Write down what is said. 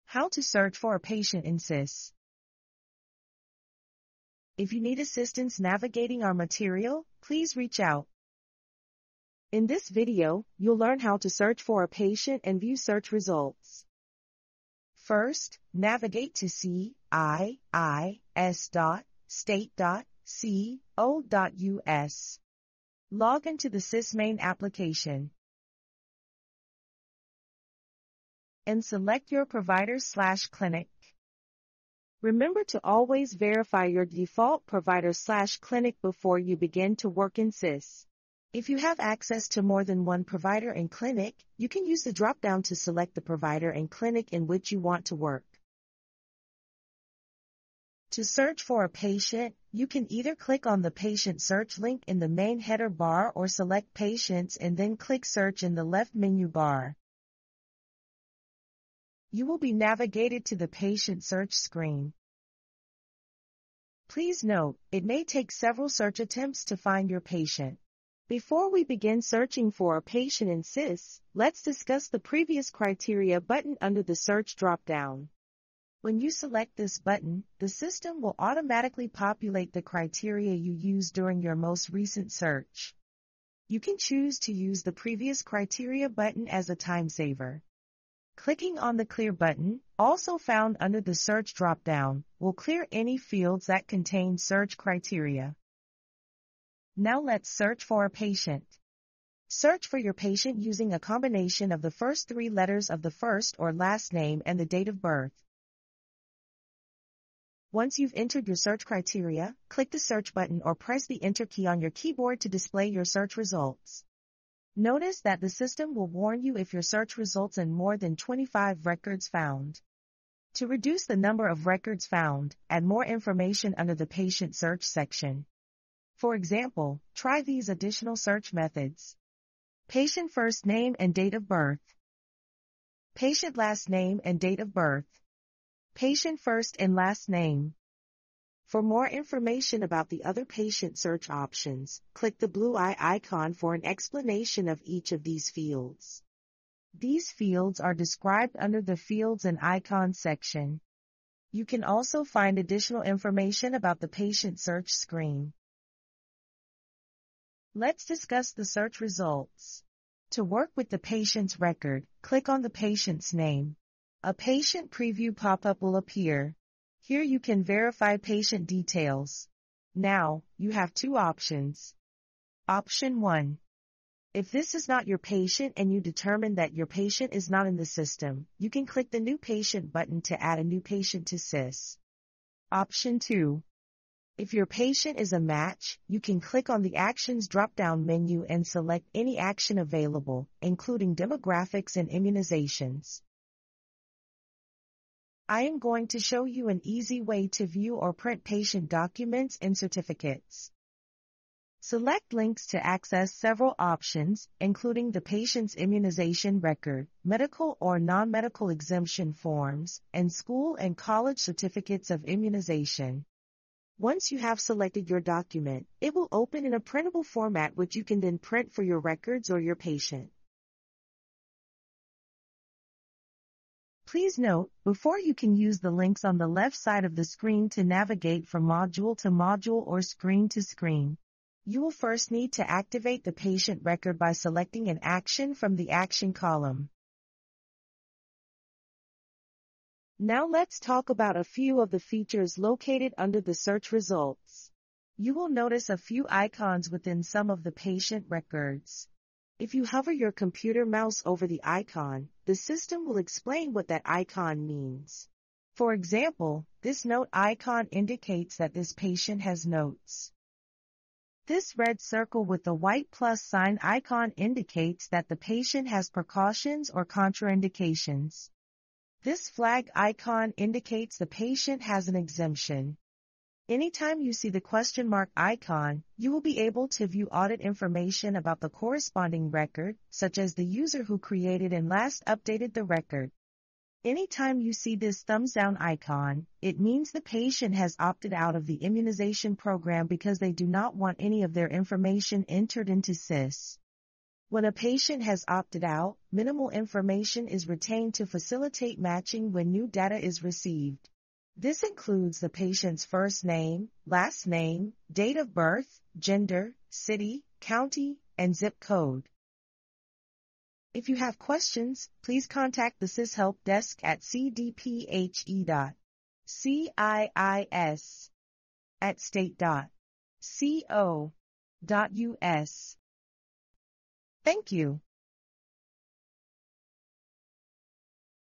How to search for a patient in CIIS. If you need assistance navigating our material, please reach out. In this video, you'll learn how to search for a patient and view search results. First, navigate to CIIS.state.co.us. Log into the CIIS main application and select your provider/clinic. Remember to always verify your default provider/clinic before you begin to work in CIIS. If you have access to more than one provider and clinic, you can use the drop-down to select the provider and clinic in which you want to work. To search for a patient, you can either click on the patient search link in the main header bar or select patients and then click search in the left menu bar. You will be navigated to the patient search screen. Please note, it may take several search attempts to find your patient. Before we begin searching for a patient in CIIS, let's discuss the previous criteria button under the search drop-down. When you select this button, the system will automatically populate the criteria you used during your most recent search. You can choose to use the previous criteria button as a time saver. Clicking on the Clear button, also found under the search drop-down, will clear any fields that contain search criteria. Now let's search for a patient. Search for your patient using a combination of the first 3 letters of the first or last name and the date of birth. Once you've entered your search criteria, click the search button or press the Enter key on your keyboard to display your search results. Notice that the system will warn you if your search results in more than 25 records found. To reduce the number of records found, add more information under the patient search section. For example, try these additional search methods. Patient first name and date of birth. Patient last name and date of birth. Patient first and last name. For more information about the other patient search options, click the blue eye icon for an explanation of each of these fields. These fields are described under the Fields and Icons section. You can also find additional information about the patient search screen. Let's discuss the search results. To work with the patient's record, click on the patient's name. A patient preview pop-up will appear. Here you can verify patient details. Now, you have 2 options. Option 1. If this is not your patient and you determine that your patient is not in the system, you can click the New Patient button to add a new patient to CIIS. Option 2. If your patient is a match, you can click on the Actions drop-down menu and select any action available, including demographics and immunizations. I am going to show you an easy way to view or print patient documents and certificates. Select links to access several options, including the patient's immunization record, medical or non-medical exemption forms, and school and college certificates of immunization. Once you have selected your document, it will open in a printable format which you can then print for your records or your patient. Please note, before you can use the links on the left side of the screen to navigate from module to module or screen to screen, you will first need to activate the patient record by selecting an action from the Action column. Now let's talk about a few of the features located under the search results. You will notice a few icons within some of the patient records. If you hover your computer mouse over the icon, the system will explain what that icon means. For example, this note icon indicates that this patient has notes. This red circle with the white plus sign icon indicates that the patient has precautions or contraindications. This flag icon indicates the patient has an exemption. Anytime you see the question mark icon, you will be able to view audit information about the corresponding record, such as the user who created and last updated the record. Anytime you see this thumbs down icon, it means the patient has opted out of the immunization program because they do not want any of their information entered into CIIS. When a patient has opted out, minimal information is retained to facilitate matching when new data is received. This includes the patient's first name, last name, date of birth, gender, city, county, and zip code. If you have questions, please contact the CIIS Help Desk at cdphe.ciis@state.co.us. Thank you.